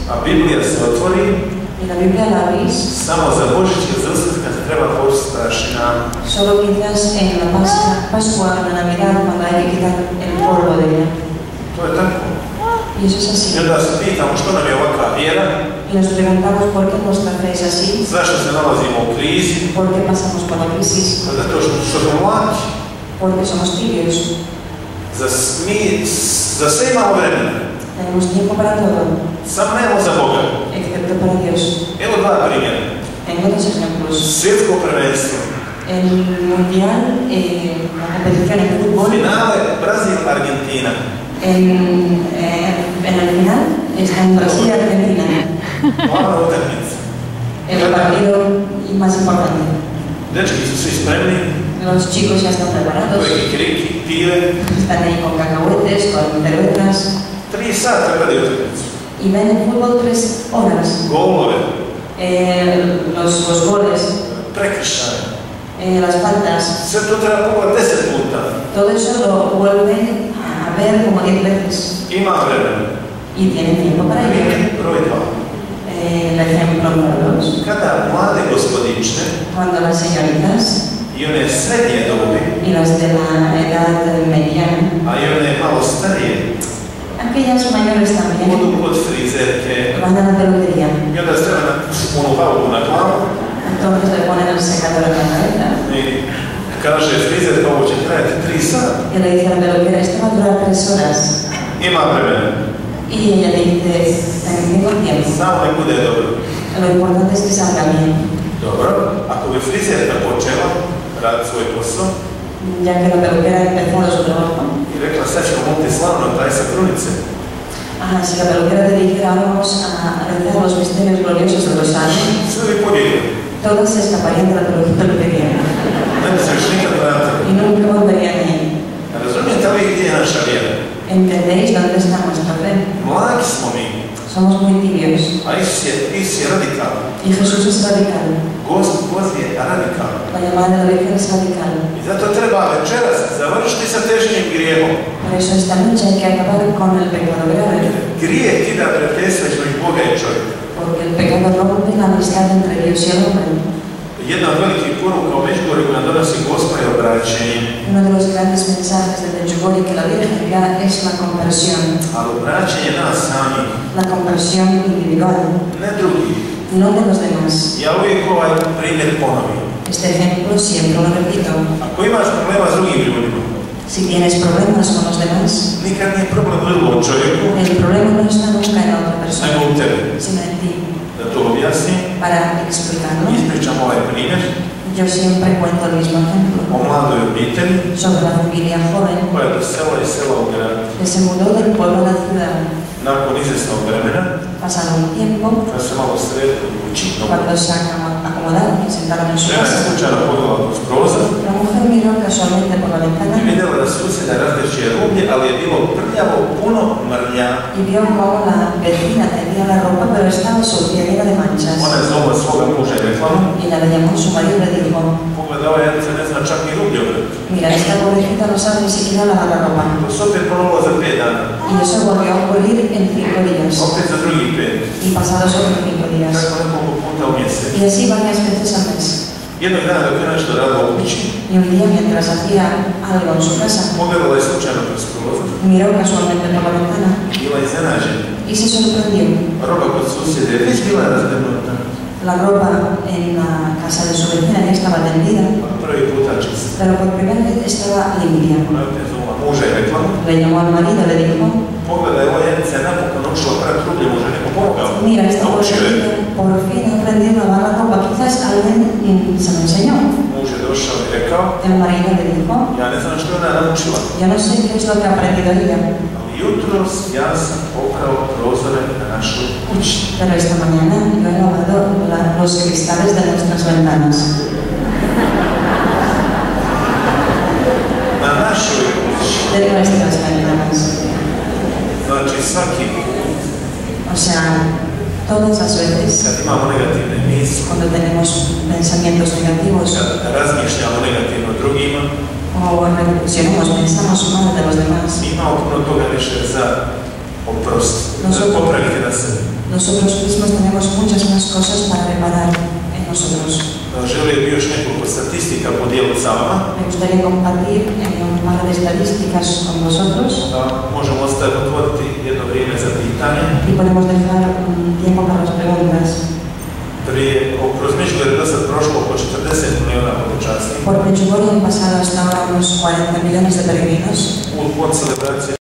A Biblija se otvori y la Biblia la abrís samo za Božić i za Uskrs kad se treba početi prašina. solo quizás en la Pascua, en la Navidad, cuando hay que quitar el polvo de ella. To je tako. Y eso es así. I onda se pitamo što nam je ovakva vjera, Y nos preguntamos por qué nuestra fe es así, zašto se nalazimo u krizi, por qué pasamos por la crisis, zato što smo mlaki. porque somos tibios. Za sve imamo vremena, Tenemos tiempo para todo, samo nemamo za Boga. excepto para Dios. Evo dva primjera. Tengo dos ejemplos. Svjetsko prvenstvo. El mundial, la competición en fútbol, Finale Brazil-Argentina. en el final está en Brasil y Argentina. Glavna utakmica. El partido más importante. Dečki su svi spremni. Los chicos ya están preparados. Koji kriki, pive. Están ahí con cacahuetes, con cervezas. 3 sata gledaju utakmicu. Y ven el fútbol 3 horas. Golove. Los goles. Prekršaje. Las faltas. Sve to treba pogledati 10 puta. Todo eso lo vuelven a ver como 10 veces. Ima vremena. Y tienen tiempo para ello. Broj 2. El ejemplo número 2. Kada mlade gospodične Cuando las señoritas i one srednje dobi, y las de la edad mediana, a i one malo starije, aquellas mayores también, odu kod frizerke van a la peluquería. i onda se treba onu halugu na glavu Entonces le ponen el secador en la cabeza i kaže frizerka ovo će trajati 3 sata. y le dice a la peluquera, esto va a durar 3 horas. Ima vremena. Y ella dice, tengo tiempo. Samo ne bude dobro. Lo importante es que salga bien. Dobro, ako bi frizerka počela raditi svoj posao Ya que la peluquera empezó su trabajo. i rekla sad ćemo moliti slavno taj sa krunice. Si la peluquera te dijera, ahora vamos a rezar los misterios gloriosos del Rosario, Sve bi pobjegli. todos se escaparían de la peluquería Ne bi se još nikad vratili. y nunca volverían ahí. Razumijete li gdje je naša vjera? ¿Entendéis dónde está nuestra fe? Mlaki smo mi, Somos muy tibios a Isus je radikalan. y Jesús es radical. Gost je radikalan. La llamada de la Virgen es radical. I zato treba večeras završiti sa težim grijehom. Por eso esta noche hay que acabar con el pecado grave, Grijeh kida prijateljstvo između Boga i čovjeka. porque el pecado rompe la amistad entre Dios y el hombre. Jedna od velikih poruka u Međugorju koja donosi Gospa je obraćenje. Uno de los grandes mensajes de Medjugorje que la Virgen da es la conversión. Ali obraćenje nas sami, La conversión individual, ne drugi. no de los demás. Ja uvijek ovaj primjer ponovim. Este ejemplo siempre lo repito. Ako imaš problema s drugim ljudima, Si tienes problemas con los demás, nikad nije problem u drugom čovjeku, el problema no está nunca en la otra persona, nego u tebi. sino en ti. Da to objasnim, Para explicarlo, ispričam ovaj primjer yo siempre cuento el mismo ejemplo o mladoj obitelji sobre la familia joven koja je do sela i sela u grad. que se mudó del pueblo a la ciudad. Nakon izvjesnog vremena, Pasado un tiempo, kada se malo sredili u kući, cuando se acomodaron y sentaron en su žena je casa, slučajno pogledala kroz prozor la mujer miró casualmente por la i ventana vidjela da susjeda razdeće rublje, ali je bilo prljavo, puno mrnja. y vio cómo la vecina tenía la ropa pero estaba sucia, llena de manchas. Ona je zvala svoga muža i rekla mu, Y la llamó a su marido y le dijo, pogleda ovaj jadica ne zna čak ni rublje obrati. mira, esta pobrecita no sabe ni siquiera lavar la ropa. To se opet ponovilo za 5 dana, Y eso volvió a ocurrir en 5 días. opet za drugih 5. Y pasados otros 5 días. Tako nekoliko puta u mjesec. Y así varias veces al mes. Jednog dana dok je nešto radila u kući, Y un día, mientras hacía algo en su casa, pogledala je slučajno kroz prozor, miró casualmente por la ventana bila iznenađena. y se sorprendió. Roba kod susjede je već bila razgrnuta. La ropa en la casa de su vecina ya estaba tendida, Prvi puta čista. pero por primera vez estaba limpia. Ona je zvala muža i rekla mu, Le llamó al marido y le dijo, pogledaj, ova jedica je napokon učila prati rublje, može neko pomogao. mira, esta Naučio je. pobrecita por fin ha aprendido a lavar la ropa. Quizás alguien se lo enseñó. Muž je došao i rekao, El marido le dijo, ja ne znam što je ona naučila, yo no sé qué es lo que ha aprendido ella, ali jutros ja sam poprao prozore na našoj kući. pero esta mañana yo he lavado los cristales de nuestras ventanas. Na našoj kući. De nuestras ventanas. Znači svaki O sea, todas las veces kad imamo negativne misli, cuando tenemos pensamientos negativos kad razmišljamo negativno o drugima, o reflexionamos, pensamos mal de los demás, imamo puno toga više za oprost, za popraviti na sebe. Nosotros mismos tenemos muchas más cosas para reparar en nosotros. Želio bih još nekoliko statistika podijeliti sa vama. Me gustaría compartir un par de estadísticas con vosotros. Možemo otvoriti jedno vrijeme za pitanje. Y podemos dejar un tiempo para las preguntas. Kroz Međugorje do sad prošlo oko 40 milijuna hodočasnika. Por Međugorje han pasado hasta ahora unos 40 millones de peregrinos. Od celebracije